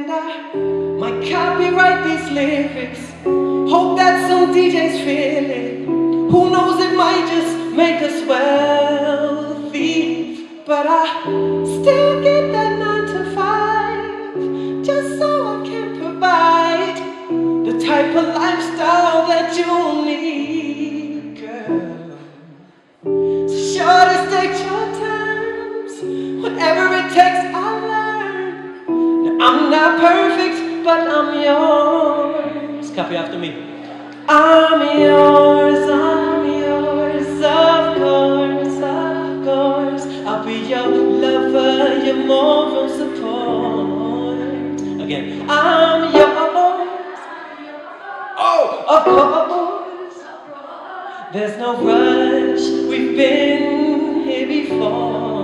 And I might copyright these lyrics. Hope that some DJs feel it. Who knows, it might just make us wealthy. But I still get that 9 to 5, just so I can provide the type of lifestyle that you need, girl. So sure to state your terms, whatever it takes I'll learn. Now I'm not perfect, but I'm yours. Copy after me. I'm yours, of course. I'll be your lover, your moral support. Again, I'm yours, oh, of course. There's no rush, we've been here before.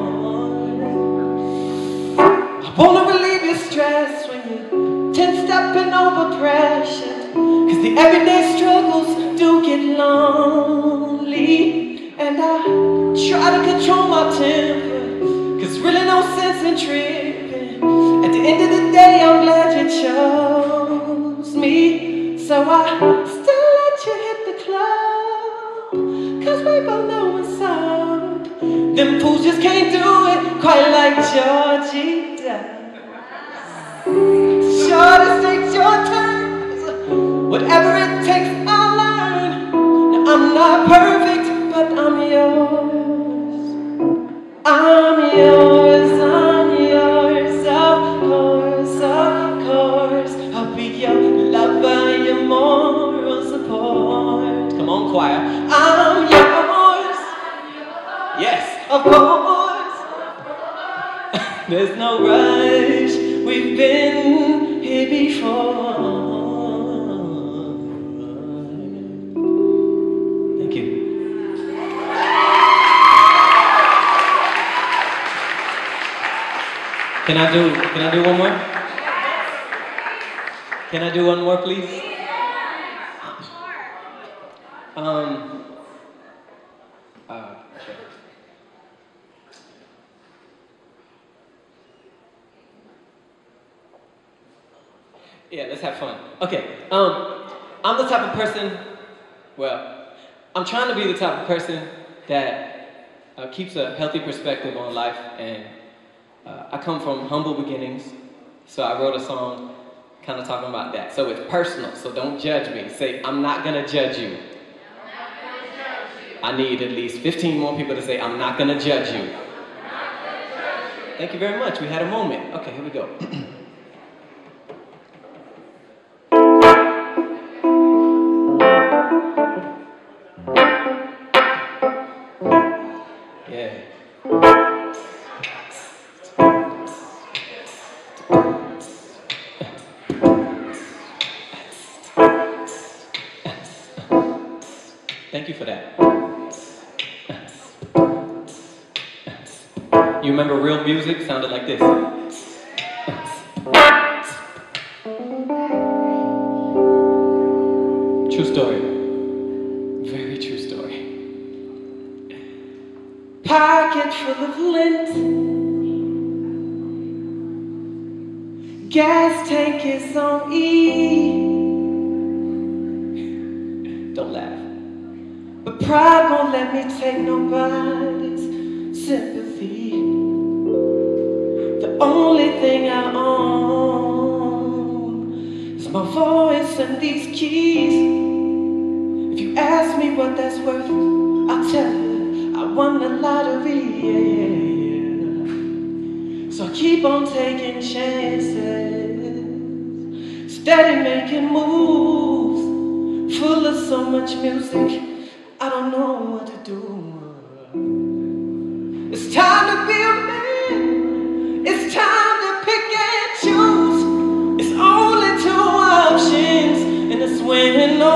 I wanna relieve your stress when you're 10-stepping over pressure. Cause the everyday struggles do get lonely. And I try to control my temper, cause really no sense in tripping. At the end of the day, I'm glad you chose me. So I still let you hit the club, cause we both know what's up. Them fools just can't do it quite like Georgie does. Sure to state your terms, whatever it takes I'll learn. Now I'm not perfect, but I'm yours. I'm yours, of course. I'll be your lover, your moral support. Come on, choir. I'm yours. Yes, of course. There's no rush, we've been here before. Thank you. Can I do one more? Can I do one more, please? Sure. Yeah, let's have fun. Okay, I'm the type of person, well, I'm trying to be the type of person that keeps a healthy perspective on life, and I come from humble beginnings, so I wrote a song kind of talking about that. So it's personal, so don't judge me. Say, I'm not gonna judge you. I need at least 15 more people to say, I'm not gonna judge you. Thank you very much, we had a moment. Okay, here we go. Yeah. Thank you for that. You remember real music sounded like this. True story. Very true story. Pocket full of lint. Gas tank is on E. Don't laugh. But pride won't let me take nobody's sympathy. The only thing I own is my voice and these keys. If you ask me what that's worth, I'll tell you I won the lottery, yeah. So I keep on taking chances, steady making moves, full of so much music, I don't know what to do. It's time to be a man. It's time to pick and choose. It's only 2 options, and it's win or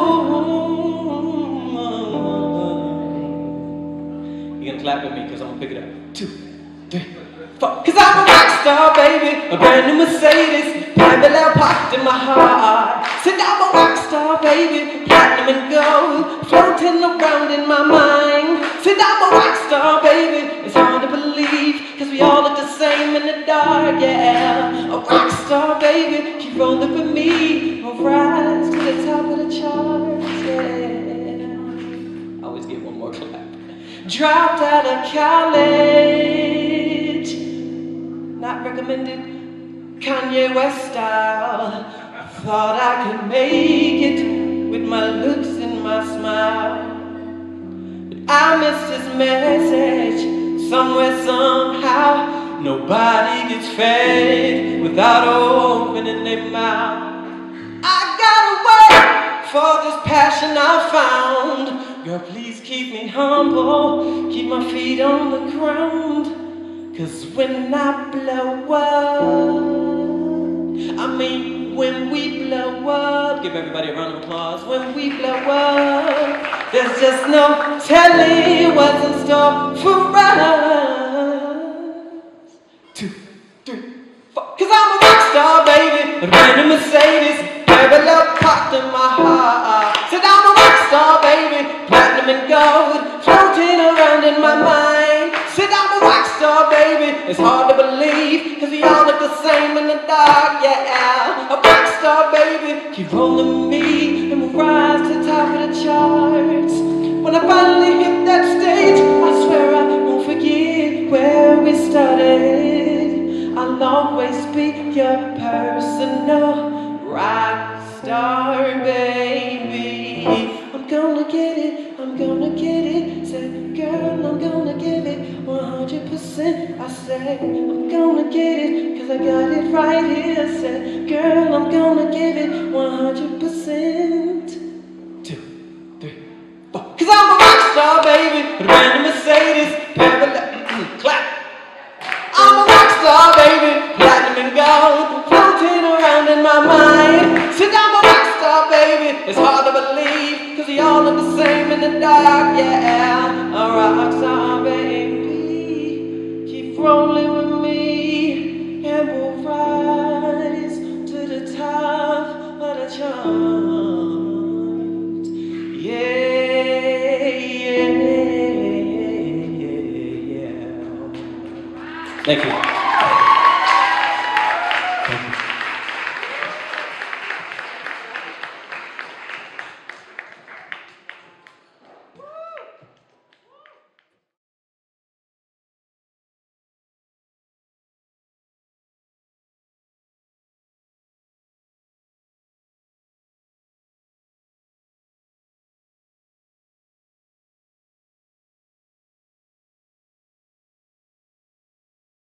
lose. You gonna clap at me, cause I'm gonna pick it up. 2, 3, 4. Cause I'm a rock star, baby. A brand new Mercedes, parallel parked in my heart. Said I'm a rock star, baby. Platinum and gold, floating around in my mind. Said I'm a rock star, baby. It's hard to believe, cause we all look the same in the dark, yeah. A rock star, baby, keep rolling with me. We'll rise to the top of the charts, yeah. I always get one more clap. Dropped out of college, not recommended, Kanye West style. Thought I could make it with my looks and my smile, but I missed his message somewhere, somehow. Nobody gets fed without opening their mouth. I gotta work for this passion I found. Girl, please keep me humble, keep my feet on the ground. 'Cause when I blow up, when we blow up, give everybody a round of applause. When we blow up, there's just no telling what's in store for us. 2, 3, 4. 'Cause I'm a rock star, baby, a brand new Mercedes, every love popped in my heart. Said I'm a rock star, baby, platinum and gold, floating around in my mind. Said I'm a rock star, baby, it's hard to believe, 'cause we all look the same in the dark, yeah. A rock star, baby, keep rolling with me, and we'll rise to the top of the charts. When I finally hit that stage, I swear I won't forget where we started. I'll always be your personal rock star, baby. I'm gonna get it, I'm gonna get it. Say, girl, I'm gonna give it 100%. I say, I'm gonna get it, 'cause I got it right here. Say, girl, I'm gonna give it 100%. 2, 3, 4. 'Cause I'm a rock star, baby, with a brand new Mercedes, clap. I'm a rock star, baby, platinum and gold, floating around in my mind. Said I'm a rock star, baby, it's hard to believe, 'cause we all look the same in the dark, yeah. A rock star, baby, keep rolling with me, and we'll rise to the top of the charts, yeah. Thank you.